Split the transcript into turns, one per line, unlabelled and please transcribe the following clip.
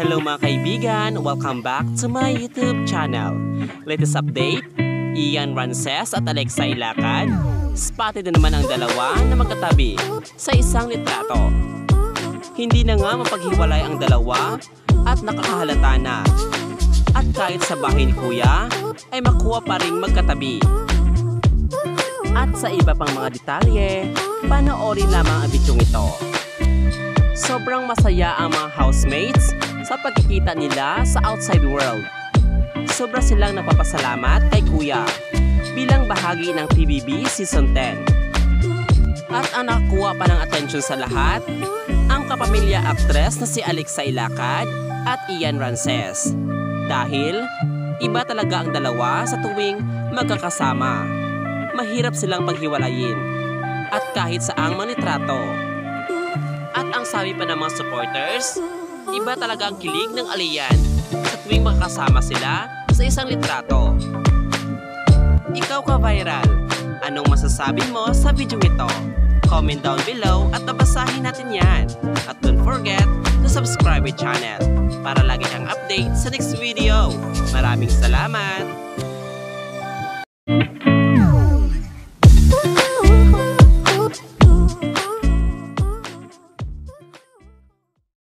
Hello mga kaibigan! Welcome back to my YouTube channel. Latest update, Ian Rances at Alexa Ilacad, spotted na naman ang dalawa na magkatabi sa isang litrato. Hindi na nga mapaghiwalay ang dalawa at nakakahalata na. At kahit sa bahay ni Kuya ay makuha pa rin magkatabi. At sa iba pang mga detalye, panoorin lamang ang bidyong ito. Sobrang masaya ang mga housemates sa pagkikita nila sa outside world. Sobra silang nagpapasalamat kay Kuya bilang bahagi ng PBB Season 10. At ang nakakuha pa ng atensyon sa lahat, ang kapamilya actress na si Alexa Ilacad at Ian Rances. Dahil iba talaga ang dalawa sa tuwing magkakasama. Mahirap silang paghiwalayin at kahit saang manitrato. At ang sabi pa ng mga supporters, iba talaga ang kilig ng aliyan sa tuwing makakasama sila sa isang litrato. Ikaw ka-viral, anong masasabi mo sa video ito? Comment down below at nabasahin natin yan. At don't forget to subscribe my channel para lagi kang update sa next video. Maraming salamat!